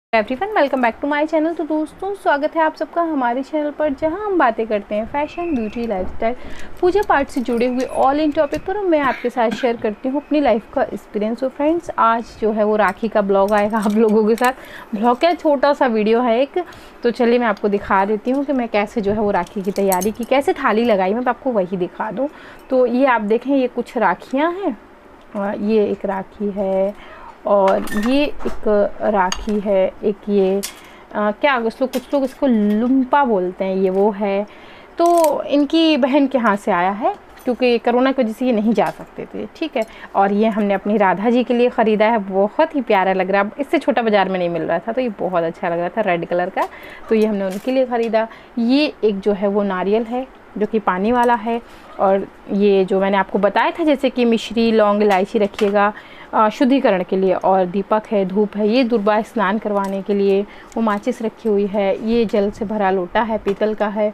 Everyone welcome back to my channel. तो दोस्तों स्वागत है आप सबका हमारे चैनल पर, जहां हम बातें करते हैं फैशन, ब्यूटी, लाइफस्टाइल, पूजा पाठ से जुड़े हुए ऑल इन टॉपिक पर। मैं आपके साथ शेयर करती हूं अपनी लाइफ का एक्सपीरियंस। तो फ्रेंड्स आज जो है वो राखी का ब्लॉग आएगा आप लोगों के साथ। ब्लॉग क्या, छोटा सा वीडियो है एक। तो चलिए मैं आपको दिखा देती हूँ कि मैं कैसे जो है वो राखी की तैयारी की, कैसे थाली लगाई, मैं आपको वही दिखा दूँ। तो ये आप देखें, ये कुछ राखियाँ हैं, ये एक राखी है और ये एक राखी है, एक ये क्या कुछ लोग इसको लुम्पा बोलते हैं, ये वो है। तो इनकी बहन के यहाँ से आया है क्योंकि कोरोना की वजह से ये नहीं जा सकते थे, ठीक है। और ये हमने अपनी राधा जी के लिए ख़रीदा है, बहुत ही प्यारा लग रहा है। इससे छोटा बाज़ार में नहीं मिल रहा था तो ये बहुत अच्छा लग रहा था, रेड कलर का, तो ये हमने उनके लिए ख़रीदा। ये एक जो है वो नारियल है जो कि पानी वाला है। और ये जो मैंने आपको बताया था जैसे कि मिश्री, लौंग, इलायची रखिएगा शुद्धिकरण के लिए। और दीपक है, धूप है, ये दुर्वा स्नान करवाने के लिए। वो माचिस रखी हुई है, ये जल से भरा लोटा है, पीतल का है।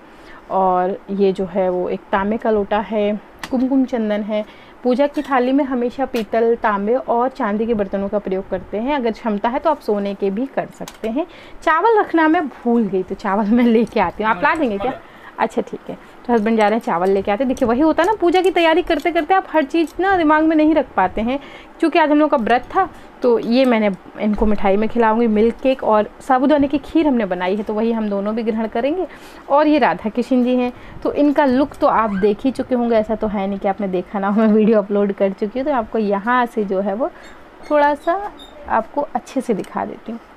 और ये जो है वो एक तांबे का लोटा है, कुमकुम चंदन है। पूजा की थाली में हमेशा पीतल, तांबे और चांदी के बर्तनों का प्रयोग करते हैं। अगर क्षमता है तो आप सोने के भी कर सकते हैं। चावल रखना मैं भूल गई तो चावल मैं लेके आती हूँ, आप ला देंगे क्या? अच्छा ठीक है। तो हस्बैंड जा रहे हैं चावल लेके आते। देखिए वही होता है ना, पूजा की तैयारी करते करते आप हर चीज़ ना दिमाग में नहीं रख पाते हैं। क्योंकि आज हम लोग का व्रत था तो ये मैंने इनको मिठाई में खिलाऊंगी, मिल्क केक और साबूदाने की खीर हमने बनाई है, तो वही हम दोनों भी ग्रहण करेंगे। और ये राधा कृष्ण जी हैं, तो इनका लुक तो आप देख ही चुके होंगे, ऐसा तो है नहीं कि आपने देखा ना हो। मैं वीडियो अपलोड कर चुकी हूँ तो आपको यहाँ से जो है वो थोड़ा सा आपको अच्छे से दिखा देती हूँ।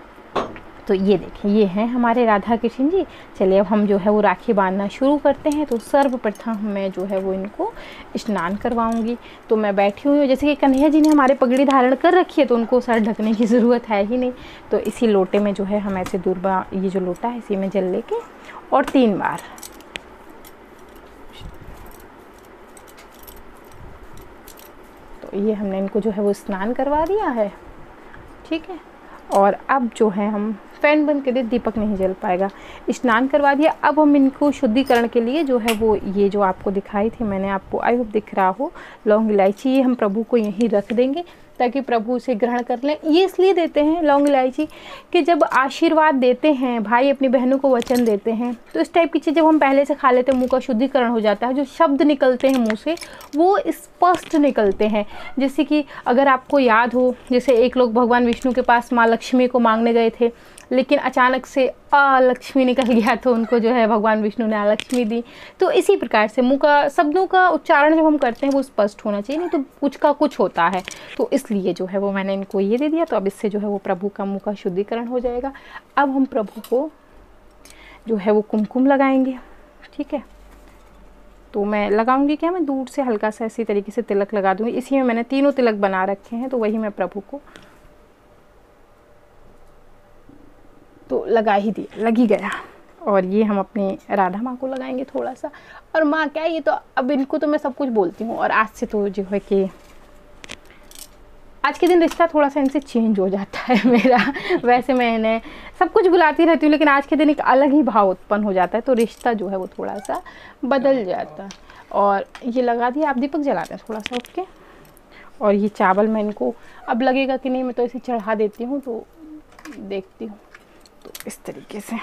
तो ये देखें, ये हैं हमारे राधा कृष्ण जी। चलिए अब हम जो है वो राखी बांधना शुरू करते हैं। तो सर्वप्रथम मैं जो है वो इनको स्नान करवाऊंगी। तो मैं बैठी हुई हूँ, जैसे कि कन्हैया जी ने हमारे पगड़ी धारण कर रखी है तो उनको सर ढकने की ज़रूरत है ही नहीं। तो इसी लोटे में जो है हम ऐसे दूरबा, ये जो लोटा है इसी में जल लेके और 3 बार तो ये हमने इनको जो है वो स्नान करवा दिया है, ठीक है। और अब जो है हम फैन बंद कर दे, दीपक नहीं जल पाएगा। स्नान करवा दिया। अब हम इनको शुद्धिकरण के लिए जो है वो ये जो आपको दिखाई थी मैंने, आपको आई होप दिख रहा हो, लौंग इलायची, ये हम प्रभु को यहीं रख देंगे ताकि प्रभु उसे ग्रहण कर लें। ये इसलिए देते हैं लौंग इलायची कि जब आशीर्वाद देते हैं, भाई अपनी बहनों को वचन देते हैं, तो इस टाइप की चीज़ जब हम पहले से खा लेते हैं मुँह का शुद्धिकरण हो जाता है। जो शब्द निकलते हैं मुँह से वो स्पष्ट निकलते हैं। जैसे कि अगर आपको याद हो, जैसे एक लोग भगवान विष्णु के पास माँ लक्ष्मी को मांगने गए थे, लेकिन अचानक से अलक्ष्मी निकल गया तो उनको जो है भगवान विष्णु ने अलक्ष्मी दी। तो इसी प्रकार से मुँह का शब्दों का उच्चारण जब हम करते हैं वो स्पष्ट होना चाहिए, नहीं तो कुछ का कुछ होता है। तो इसलिए जो है वो मैंने इनको ये दे दिया। तो अब इससे जो है वो प्रभु का मुँह का शुद्धिकरण हो जाएगा। अब हम प्रभु को जो है वो कुमकुम लगाएंगे, ठीक है। तो मैं लगाऊंगी क्या, मैं दूर से हल्का सा इसी तरीके से तिलक लगा दूंगी। इसी में मैंने 3 तिलक बना रखे हैं तो वही मैं प्रभु को तो लगा ही दिया, लग ही गया। और ये हम अपनी राधा माँ को लगाएंगे थोड़ा सा। और माँ क्या, ये तो अब इनको तो मैं सब कुछ बोलती हूँ। और आज से तो जो है कि आज के दिन रिश्ता थोड़ा सा इनसे चेंज हो जाता है मेरा। वैसे मैं इन्हें सब कुछ बुलाती रहती हूँ लेकिन आज के दिन एक अलग ही भाव उत्पन्न हो जाता है, तो रिश्ता जो है वो थोड़ा सा बदल जाता है। और ये लगा दिया। आप दीपक जला दें थोड़ा सा, ओके। और ये चावल मैं इनको, अब लगेगा कि नहीं, मैं तो इसे चढ़ा देती हूँ तो देखती हूँ। तो इस तरीके से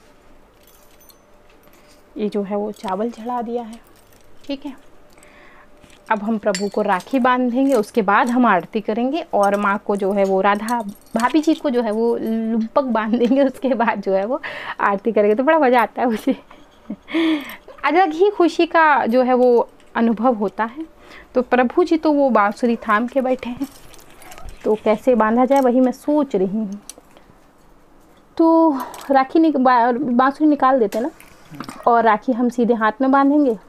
ये जो है वो चावल चढ़ा दिया है, ठीक है। अब हम प्रभु को राखी बांधेंगे, उसके बाद हम आरती करेंगे। और माँ को जो है वो राधा भाभी जी को जो है वो लुम्पक बांध देंगे, उसके बाद जो है वो आरती करेंगे। तो बड़ा मज़ा आता है मुझे। अलग ही खुशी का जो है वो अनुभव होता है। तो प्रभु जी तो वो बांसुरी थाम के बैठे हैं, तो कैसे बांधा जाए वही मैं सोच रही हूँ। तो राखी बांसुरी निकाल देते ना, और राखी हम सीधे हाथ में बांधेंगे।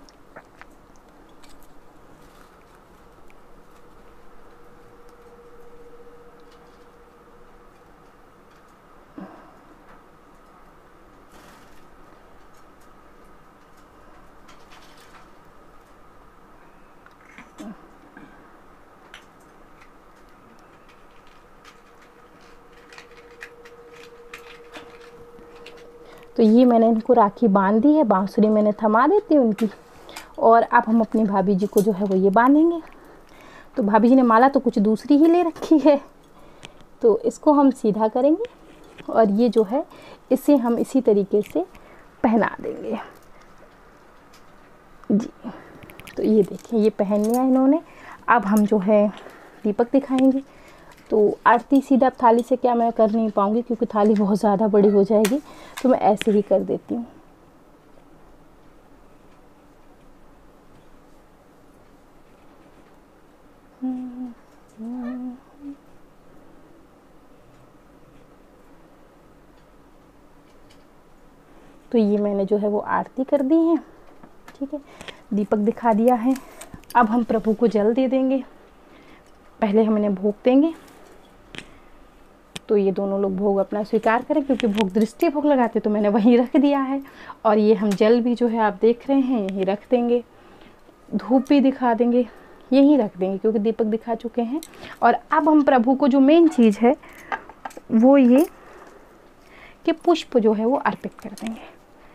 तो ये मैंने इनको राखी बांध दी है, बांसुरी मैंने थमा देती हूँ उनकी। और अब हम अपनी भाभी जी को जो है वो ये बांधेंगे। तो भाभी जी ने माला तो कुछ दूसरी ही ले रखी है, तो इसको हम सीधा करेंगे और ये जो है इसे हम इसी तरीके से पहना देंगे जी। तो ये देखिए ये पहन लिया इन्होंने। अब हम जो है दीपक दिखाएंगे। तो आरती सीधा अब थाली से क्या मैं कर नहीं पाऊँगी क्योंकि थाली बहुत ज़्यादा बड़ी हो जाएगी, तो मैं ऐसे ही कर देती हूँ। तो ये मैंने जो है वो आरती कर दी है, ठीक है, दीपक दिखा दिया है। अब हम प्रभु को जल दे देंगे। पहले हम इन्हें भोग देंगे। तो ये दोनों लोग भोग अपना स्वीकार करें, क्योंकि भोग दृष्टि भोग लगाते तो मैंने वहीं रख दिया है। और ये हम जल भी जो है आप देख रहे हैं यहीं रख देंगे, धूप भी दिखा देंगे, यहीं रख देंगे क्योंकि दीपक दिखा चुके हैं। और अब हम प्रभु को जो मेन चीज़ है वो ये कि पुष्प जो है वो अर्पित कर देंगे।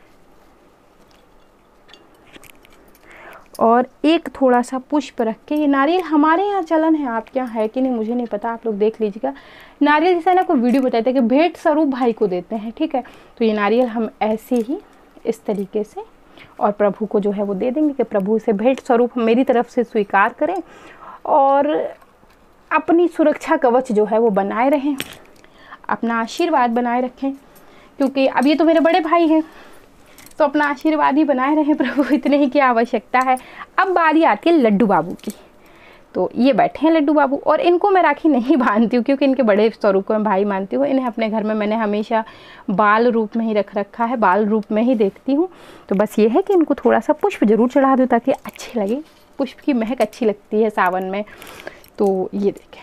और एक थोड़ा सा पुष्प रख के, ये नारियल हमारे यहाँ चलन है, आपके यहाँ है कि नहीं मुझे नहीं पता, आप लोग देख लीजिएगा। नारियल जैसा ना कोई वीडियो बताते हैं कि भेंट स्वरूप भाई को देते हैं, ठीक है। तो ये नारियल हम ऐसे ही इस तरीके से और प्रभु को जो है वो दे देंगे कि प्रभु इसे भेंट स्वरूप मेरी तरफ से स्वीकार करें और अपनी सुरक्षा कवच जो है वो बनाए रहें, अपना आशीर्वाद बनाए रखें, क्योंकि अब ये तो मेरे बड़े भाई हैं, तो अपना आशीर्वाद ही बनाए रहें प्रभु, इतने ही की आवश्यकता है। अब बारी आती है लड्डू बाबू की। तो ये बैठे हैं लड्डू बाबू, और इनको मैं राखी नहीं बांधती हूँ क्योंकि इनके बड़े स्वरूप को मैं भाई मानती हूँ। इन्हें अपने घर में मैंने हमेशा बाल रूप में ही रख रखा है, बाल रूप में ही देखती हूँ। तो बस ये है कि इनको थोड़ा सा पुष्प जरूर चढ़ा दूँ ताकि अच्छे लगे, पुष्प की महक अच्छी लगती है सावन में। तो ये देखें,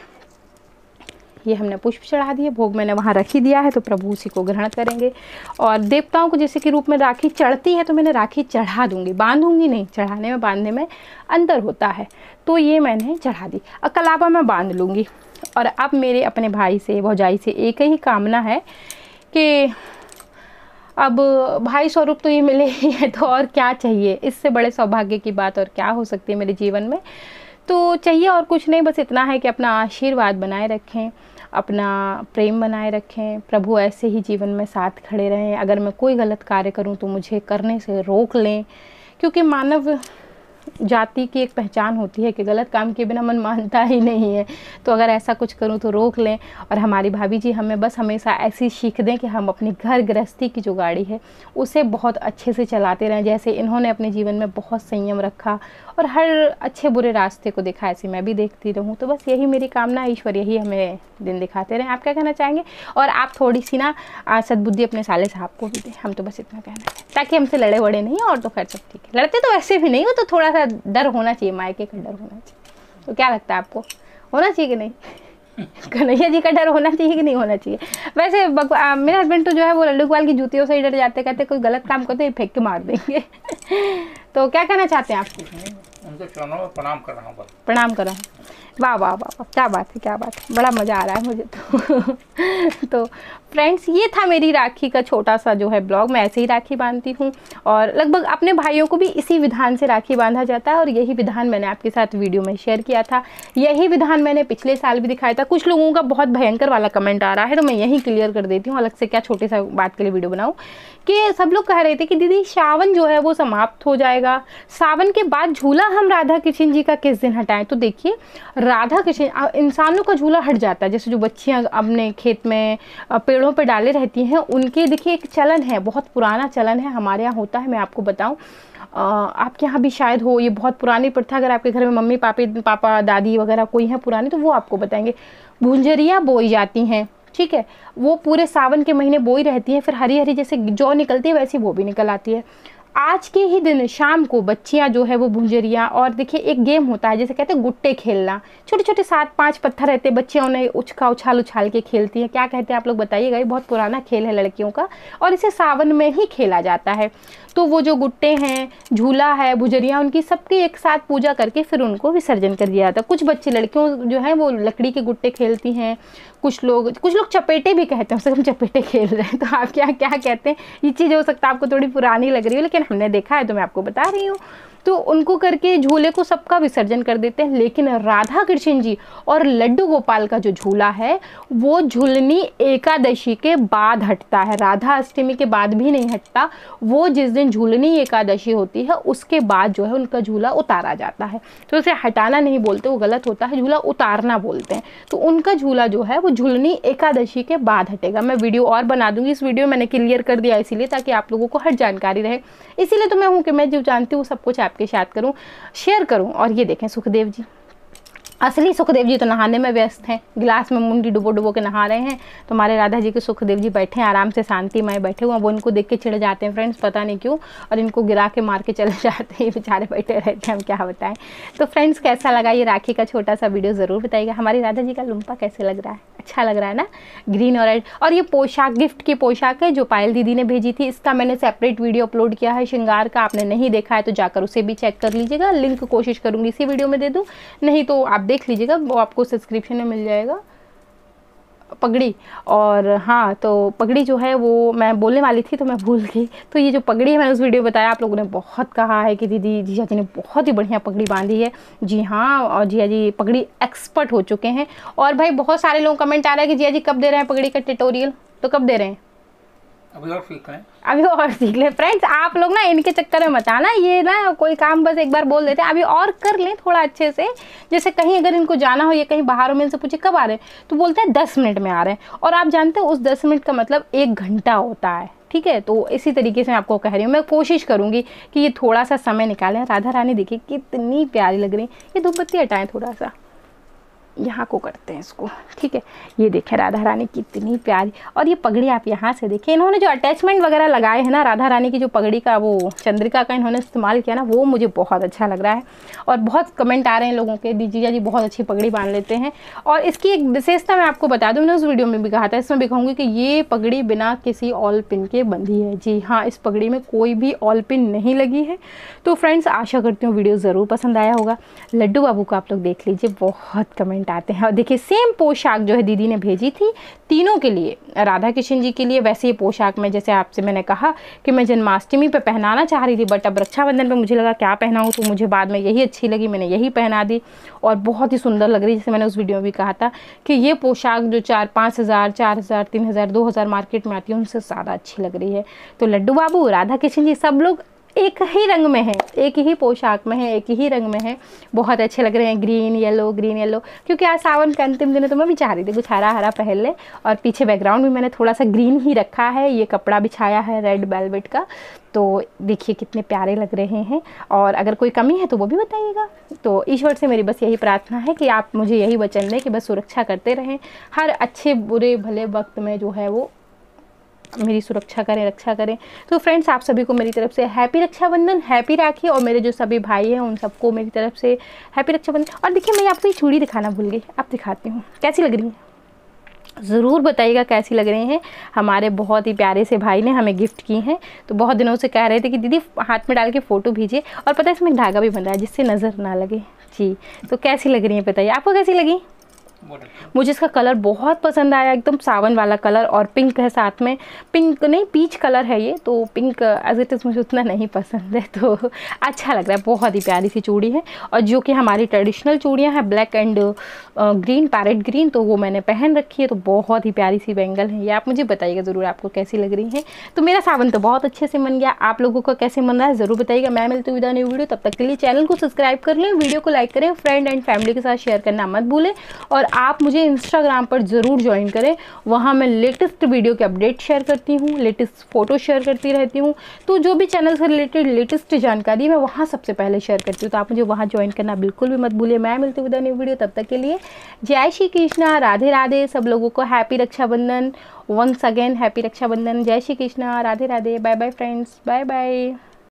ये हमने पुष्प चढ़ा दिए, भोग मैंने वहाँ रख ही दिया है, तो प्रभु उसी को ग्रहण करेंगे। और देवताओं को जैसे कि रूप में राखी चढ़ती है तो मैंने राखी चढ़ा दूंगी, बांधूंगी नहीं, चढ़ाने में बांधने में अंतर होता है। तो ये मैंने चढ़ा दी, कलावा मैं बांध लूँगी। और अब मेरे अपने भाई से भौजाई से एक ही कामना है कि अब भाई स्वरूप तो ये मिले ही है, तो और क्या चाहिए, इससे बड़े सौभाग्य की बात और क्या हो सकती है मेरे जीवन में। तो चाहिए और कुछ नहीं, बस इतना है कि अपना आशीर्वाद बनाए रखें, अपना प्रेम बनाए रखें, प्रभु ऐसे ही जीवन में साथ खड़े रहें। अगर मैं कोई गलत कार्य करूं तो मुझे करने से रोक लें, क्योंकि मानव जाति की एक पहचान होती है कि गलत काम के बिना मन मानता ही नहीं है। तो अगर ऐसा कुछ करूं तो रोक लें। और हमारी भाभी जी हमें बस हमेशा ऐसी सीख दें कि हम अपनी घर गृहस्थी की जो गाड़ी है उसे बहुत अच्छे से चलाते रहें, जैसे इन्होंने अपने जीवन में बहुत संयम रखा और हर अच्छे बुरे रास्ते को देखा, ऐसे मैं भी देखती रहूं। तो बस यही मेरी कामना है, ईश्वर यही हमें दिन दिखाते रहें। आप क्या कहना चाहेंगे? और आप थोड़ी सी ना सद्बुद्धि अपने साले साहब को भी दें, हम तो बस इतना कहना है, ताकि हमसे लड़े वड़े नहीं, और तो खैर सब ठीक है। लड़ते तो वैसे भी नहीं हो, तो थोड़ा सा डर होना चाहिए, मायके का डर होना चाहिए। तो क्या लगता है आपको, होना चाहिए कि नहीं? कन्हैया जी का डर होना चाहिए कि नहीं होना चाहिए? वैसे मेरे हस्बैंड तो जो है वो लल्लू गोपाल की जूतियों से ही डर जाते, कहते कोई गलत काम करते ही फेंक के मार देंगे। तो क्या कहना चाहते हैं आप? उनके चरणों में प्रणाम कर रहा हूँ। प्रणाम कर रहा हूँ। वाह वाह वाह, क्या बात है, क्या बात है, बड़ा मज़ा आ रहा है मुझे तो। तो फ्रेंड्स, ये था मेरी राखी का छोटा सा जो है ब्लॉग। मैं ऐसे ही राखी बांधती हूँ और लगभग अपने भाइयों को भी इसी विधान से राखी बांधा जाता है, और यही विधान मैंने आपके साथ वीडियो में शेयर किया था। यही विधान मैंने पिछले साल भी दिखाया था। कुछ लोगों का बहुत भयंकर वाला कमेंट आ रहा है, तो मैं यही क्लियर कर देती हूँ, अलग से क्या छोटे सा बात के लिए वीडियो बनाऊँ, कि सब लोग कह रहे थे कि दीदी सावन जो है वो समाप्त हो जाएगा, सावन के बाद झूला हम राधा कृष्ण जी का किस दिन हटाएं। तो देखिए, राधा कृष्ण इंसानों का झूला हट जाता है, जैसे जो बच्चियां अपने खेत में पेड़ों पे डाले रहती हैं, उनके देखिए एक चलन है, बहुत पुराना चलन है, हमारे यहाँ होता है। मैं आपको बताऊं, आपके यहाँ भी शायद हो, ये बहुत पुरानी प्रथा। अगर आपके घर में मम्मी पापा दादी वगैरह कोई है पुरानी, तो वो आपको बताएंगे। भुंजरियाँ बोई जाती हैं, ठीक है, वो पूरे सावन के महीने बोई रहती हैं, फिर हरी हरी जैसे जौ निकलती है वैसी वो भी निकल आती है। आज के ही दिन शाम को बच्चियां जो है वो भुंजरिया, और देखिए एक गेम होता है जैसे कहते हैं गुट्टे खेलना, छोटे छोटे 7-5 पत्थर रहते हैं, बच्चियां उन्हें उछाल के खेलती हैं। क्या कहते हैं आप लोग बताइएगा? ये बहुत पुराना खेल है लड़कियों का, और इसे सावन में ही खेला जाता है। तो वो जो गुट्टे हैं, झूला है, भुजरिया, उनकी सबकी एक साथ पूजा करके फिर उनको विसर्जन कर दिया जाता है। कुछ बच्चे लड़कियों जो है वो लकड़ी के गुट्टे खेलती हैं, कुछ लोग चपेटे भी कहते हैं, उससे हम चपेटे खेल रहे हैं। तो आप क्या कहते हैं? ये चीज़ हो सकता है आपको थोड़ी पुरानी लग रही हो, लेकिन हमने देखा है तो मैं आपको बता रही हूँ। तो उनको करके झूले को सबका विसर्जन कर देते हैं। लेकिन राधा कृष्ण जी और लड्डू गोपाल का जो झूला है वो झूलनी एकादशी के बाद हटता है, राधा अष्टमी के बाद भी नहीं हटता। वो जिस दिन झूलनी एकादशी होती है उसके बाद जो है उनका झूला उतारा जाता है। तो उसे हटाना नहीं बोलते, वो गलत होता है, झूला उतारना बोलते हैं। तो उनका झूला जो है वो झूलनी एकादशी के बाद हटेगा। मैं वीडियो और बना दूंगी, इस वीडियो में मैंने क्लियर कर दिया इसीलिए ताकि आप लोगों को हर जानकारी रहे। इसीलिए तो मैं हूँ कि मैं जो जानती हूँ सब कुछ आपके साथ करूँ, शेयर करूँ। और ये देखें सुखदेव जी, असली सुखदेव जी तो नहाने में व्यस्त हैं, गिलास में मुंडी डुबो डुबो के नहा रहे हैं। तो हमारे राधा जी के सुखदेव जी बैठे हैं आराम से, शांतिमय बैठे हुए हैं। वो इनको देख के चिढ़ जाते हैं फ्रेंड्स, पता नहीं क्यों, और इनको गिरा के मार के चले जाते हैं, बेचारे बैठे रहते हैं, हम क्या बताएं। तो फ्रेंड्स कैसा लगा ये राखी का छोटा सा वीडियो ज़रूर बताइएगा। हमारी राधा जी का लुम्पा कैसे लग रहा है, अच्छा लग रहा है ना, ग्रीन और रेड। और ये पोशाक गिफ्ट की पोशाक है जो पायल दीदी ने भेजी थी, इसका मैंने सेपरेट वीडियो अपलोड किया है श्रृंगार का, आपने नहीं देखा है तो जाकर उसे भी चेक कर लीजिएगा। लिंक कोशिश करूँगी इसी वीडियो में दे दूँ, नहीं तो आप देख लीजिएगा, वो आपको सब्सक्रिप्शन में मिल जाएगा। पगड़ी, और हाँ तो पगड़ी जो है वो मैं बोलने वाली थी तो मैं भूल गई। तो ये जो पगड़ी है मैंने उस वीडियो में बताया, आप लोगों ने बहुत कहा है कि दीदी जीजा जी ने बहुत ही बढ़िया पगड़ी बांधी है। जी हाँ, और जीजा जी पगड़ी एक्सपर्ट हो चुके हैं। और भाई बहुत सारे लोग कमेंट आ रहा है कि जीजा जी कब दे रहे हैं पगड़ी का ट्यूटोरियल, तो कब दे रहे हैं? अभी और सीख लें, अभी और सीख ले फ्रेंड्स। आप लोग ना इनके चक्कर में मत आना, ये ना कोई काम बस एक बार बोल देते हैं, अभी और कर लें थोड़ा अच्छे से। जैसे कहीं अगर इनको जाना हो या कहीं बाहर हो, में इनसे पूछे कब आ रहे हैं तो बोलते हैं 10 मिनट में आ रहे हैं। और आप जानते हो उस 10 मिनट का मतलब 1 घंटा होता है, ठीक है। तो इसी तरीके से मैं आपको कह रही हूँ, मैं कोशिश करूँगी कि ये थोड़ा सा समय निकालें। राधा रानी देखिए कितनी प्यारी लग रही है। ये धूपबत्ती हटाएं थोड़ा सा, यहाँ को करते हैं इसको, ठीक है। ये देखें राधा रानी कितनी प्यारी। और ये पगड़ी आप यहाँ से देखें, इन्होंने जो अटैचमेंट वगैरह लगाए हैं ना राधा रानी की, जो पगड़ी का वो चंद्रिका का इन्होंने इस्तेमाल किया ना, वो मुझे बहुत अच्छा लग रहा है। और बहुत कमेंट आ रहे हैं लोगों के, जीजा जी बहुत अच्छी पगड़ी बांध लेते हैं। और इसकी एक विशेषता मैं आपको बता दूँ, मैंने उस वीडियो में भी कहा था, इसमें भी कहूँगी कि ये पगड़ी बिना किसी ऑल पिन के बंधी है। जी हाँ, इस पगड़ी में कोई भी ऑल पिन नहीं लगी है। तो फ्रेंड्स आशा करती हूँ वीडियो ज़रूर पसंद आया होगा। लड्डू बाबू को आप लोग देख लीजिए, बहुत कमेंट आते हैं। और देखिए सेम पोशाक जो है दीदी ने भेजी थी तीनों के लिए, राधा कृष्ण जी के लिए वैसे ही पोशाक में, जैसे आपसे मैंने कहा कि मैं जन्माष्टमी पे पहनाना चाह रही थी, बट अब रक्षाबंधन पे मुझे लगा क्या पहनाऊँ, तो मुझे बाद में यही अच्छी लगी, मैंने यही पहना दी। और बहुत ही सुंदर लग रही है, जैसे मैंने उस वीडियो में भी कहा था कि ये पोशाक जो 4-5 हज़ार, 4 हज़ार, 3 हज़ार, 2 हज़ार मार्केट में आती है उनसे ज़्यादा अच्छी लग रही है। तो लड्डू बाबू, राधा कृष्ण जी सब लोग एक ही रंग में है, एक ही पोशाक में है, एक ही रंग में है, बहुत अच्छे लग रहे हैं। ग्रीन येलो, ग्रीन येलो, क्योंकि आज सावन के अंतिम दिन है तो मैं भी चाह रही थी कुछ हरा हरा पहन ले। और पीछे बैकग्राउंड भी मैंने थोड़ा सा ग्रीन ही रखा है, ये कपड़ा बिछाया है रेड वेलवेट का। तो देखिए कितने प्यारे लग रहे हैं। और अगर कोई कमी है तो वो भी बताइएगा। तो ईश्वर से मेरी बस यही प्रार्थना है कि आप मुझे यही वचन दें कि बस सुरक्षा करते रहें, हर अच्छे बुरे भले वक्त में जो है वो मेरी सुरक्षा करें, रक्षा करें। तो फ्रेंड्स आप सभी को मेरी तरफ से हैप्पी रक्षाबंधन, हैप्पी राखी। और मेरे जो सभी भाई हैं उन सबको मेरी तरफ से हैप्पी रक्षाबंधन। और देखिए मैं आपको ये चूड़ी दिखाना भूल गई, अब दिखाती हूँ कैसी लग रही है, ज़रूर बताइएगा कैसी लग रही हैं। हमारे बहुत ही प्यारे से भाई ने हमें गिफ्ट की हैं, तो बहुत दिनों से कह रहे थे कि दीदी हाथ में डाल के फ़ोटो भेजिए। और पता है इसमें धागा भी बन रहा है जिससे नज़र ना लगे। जी तो कैसी लग रही है बताइए, आपको कैसी लगी? मुझे इसका कलर बहुत पसंद आया, एकदम सावन वाला कलर, और पिंक है साथ में, पिंक नहीं पीच कलर है ये, तो पिंक एज इट इज़ मुझे उतना नहीं पसंद है, तो अच्छा लग रहा है। बहुत ही प्यारी सी चूड़ी है, और जो कि हमारी ट्रेडिशनल चूड़ियाँ हैं black and green, parrot green, तो वो मैंने पहन रखी है। तो बहुत ही प्यारी सी बैंगल है ये, आप मुझे बताइएगा ज़रूर आपको कैसी लग रही है। तो मेरा सावन तो बहुत अच्छे से मन गया, आप लोगों को कैसे मन रहा है ज़रूर बताइएगा। मैं मिलती हूँ न्यू वीडियो, तब तक के लिए चैनल को सब्सक्राइब कर लें, वीडियो को लाइक करें, फ्रेंड एंड फैमिली के साथ शेयर करना मत भूलें। और आप मुझे इंस्टाग्राम पर ज़रूर ज्वाइन करें, वहाँ मैं लेटेस्ट वीडियो के अपडेट शेयर करती हूँ, लेटेस्ट फ़ोटो शेयर करती रहती हूँ। तो जो भी चैनल से रिलेटेड लेटेस्ट जानकारी मैं वहाँ सबसे पहले शेयर करती हूँ, तो आप मुझे वहाँ ज्वाइन करना बिल्कुल भी मत भूलिए। मैं मिलती हूँ न्यू वीडियो, तब तक के लिए जय श्री कृष्णा, राधे राधे। सब लोगों को happy Rakshabandhan, once again happy Rakshabandhan, जय Shri Krishna, Radhe Radhe, bye bye friends, bye bye.